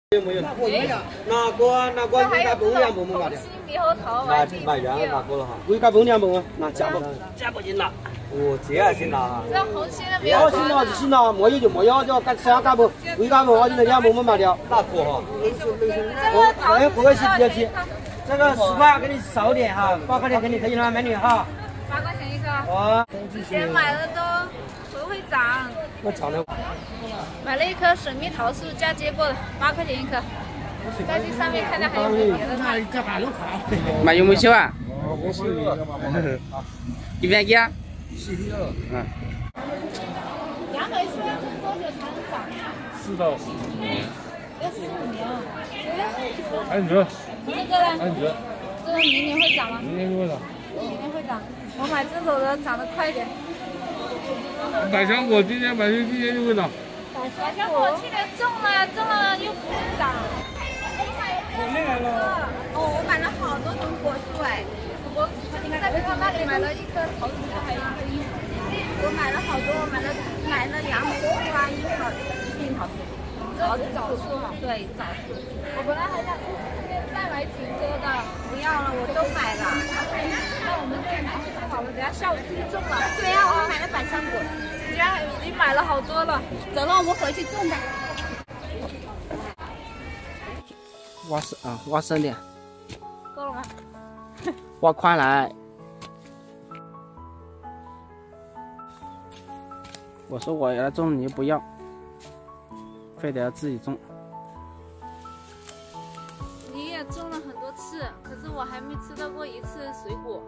有没有？拿过龟甲崩2本嘛的。 猕猴桃买原拿过了哈。龟甲崩2本啊，拿加不进了。哦，这样行了哈。 这红心的没有。 行了就行了，没有就没有，就3嘎不，龟嘎不我就那2本买掉，拿过哈。这个是比较低，这个10块给你少点哈，8块钱给你可以了，美女哈。 8块钱一个。 哦。 之前买了都会长。 我长了。 买了一棵水蜜桃树，嫁接过的，8块钱一颗。再去上面看看还有没有别的卖。 买有没有啊？几便宜啊 ？72。 嗯。 杨梅树要种多久才能长 ？4到5年。 要4、5年啊？ 安哲。 这个呢？ 安哲。 这个明年会长吗？ 明年就会长。 明年会长。我买这种的长得快一点。 百香果今年买去，今年就会长。 百香果去年种了又不长。 我买了好多种果树哎， 我在北方那里买了一棵桃子树，还有一棵樱桃。 我买了好多，买了杨梅树啊，樱桃树，枣树哈。对，枣树。 我本来还想去这边再买几棵的， 不要了，我都买了。 那我们就拿去种好了，等下下午就去种了。 对呀，我买了百香果。 人家已经买了好多了。 走了，我们回去种吧。 挖深点。 够了吗？ 挖宽来。我说我要种，你就不要，非得要自己种。 你也种了很多次，可是我还没吃到过一次水果。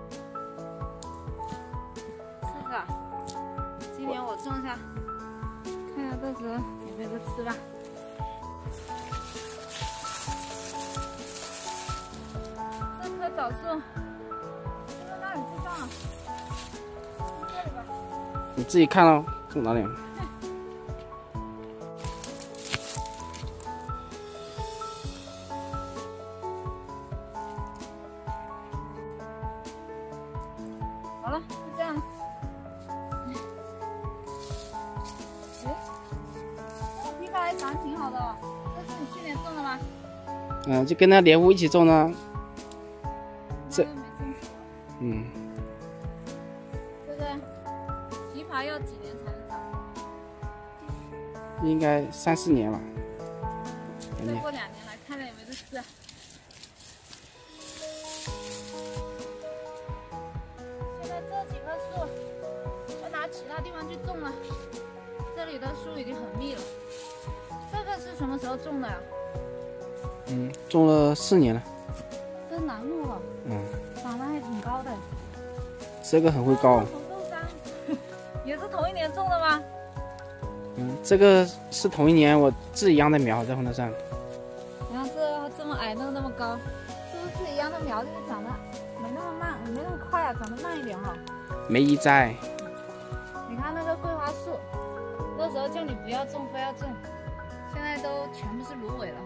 是的，今年我种下，看看到时候有没有得吃吧。这棵枣树种到哪里去种啊？这里吧。 你自己看哦，种哪里？ 好了，就这样。哎，这枇杷还长得挺好的，这是你去年种的吗？ 嗯，就跟那莲雾一起种的。 这没种熟。 嗯。 这个枇杷要几年才能长？ 应该3、4年吧。 再过2年来看看有没有得吃。现在这几棵树要拿其他地方去种了，这里的树已经很密了。这个是什么时候种的呀？ 种了4年了。 这是楠木了。长得还挺高的。 这个很会高。 红豆杉也是同一年种的吗？ 这个是同一年我自己养的苗在红豆杉。 你看这么矮，那么高，是不是自己养的苗就是长得没那么慢，没那么快啊，长得慢一点哈？ 没移栽。 你看那个桂花树，那时候叫你不要种，非要种，现在都全部是芦苇了。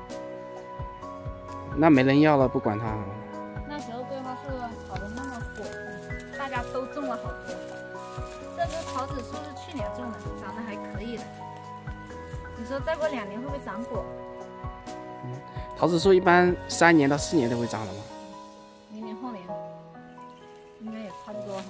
那没人要了，不管它。 那时候桂花树炒得那么火，大家都种了好多。这棵桃子树是去年种的，长得还可以的。你说再过2年会不会长果？ 桃子树一般3年到4年都会长的嘛。 明年后年应该也差不多哈。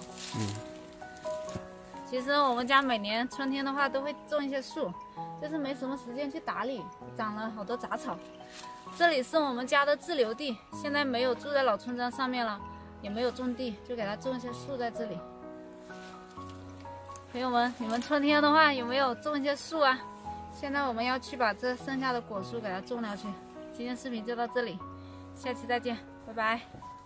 其实我们家每年春天的话都会种一些树，就是没什么时间去打理，长了好多杂草。这里是我们家的自留地，现在没有住在老村庄上面了，也没有种地，就给它种一些树在这里。朋友们，你们春天的话有没有种一些树啊？现在我们要去把这剩下的果树给它种下去。今天视频就到这里，下期再见，拜拜。